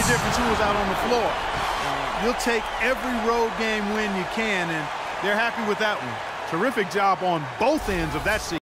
the difference who was out on the floor. You'll take every road game win you can, and they're happy with that one. Terrific job on both ends of that season.